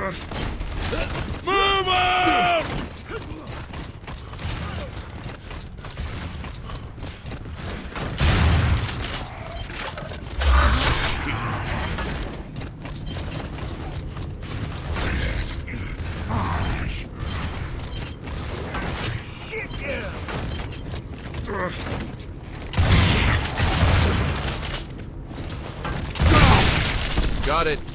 Move out! Shit, yeah! Got it.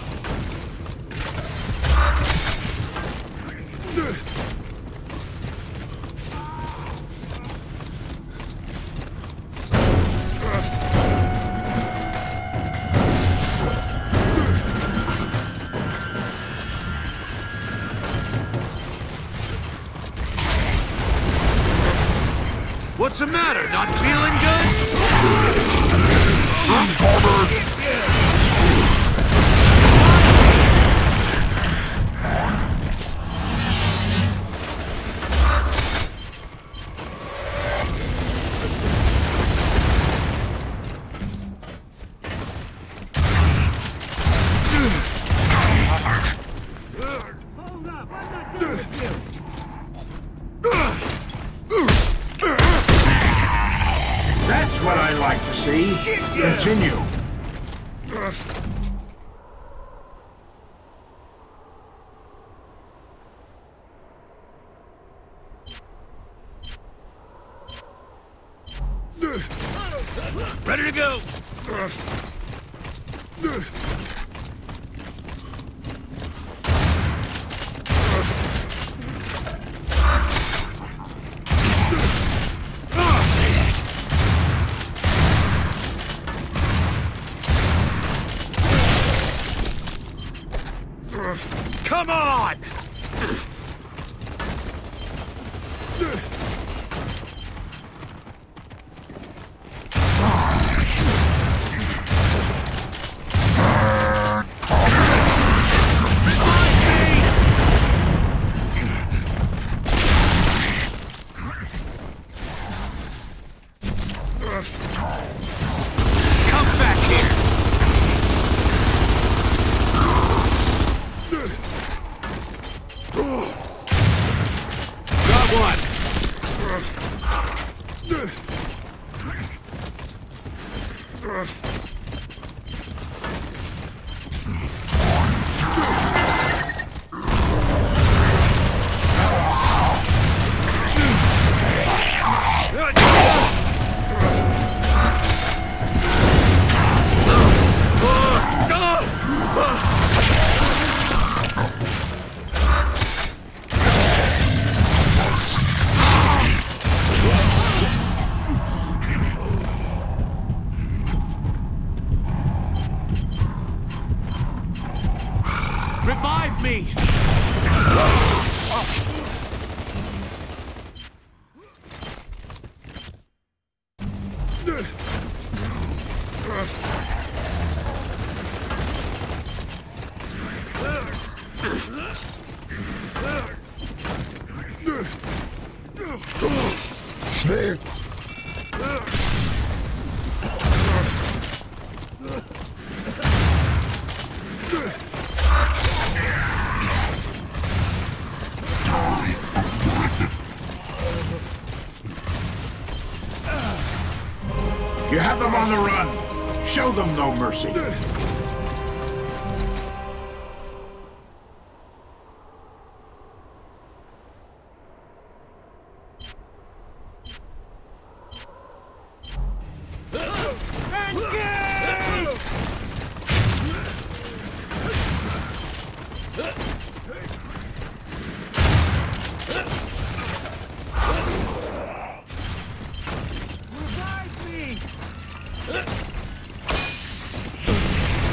What's the matter? Not feeling good? Hold up, I'm not done with you. That's what I like to see. Shit, yeah. Continue. Ready to go. Come on! Come back here! Got one! Revive me! Snake. You have them on the run. Show them no mercy. Revive me!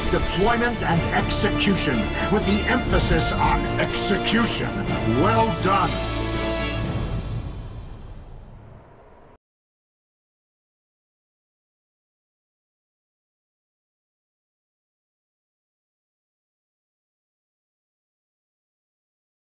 deployment and execution, with the emphasis on execution. Well done.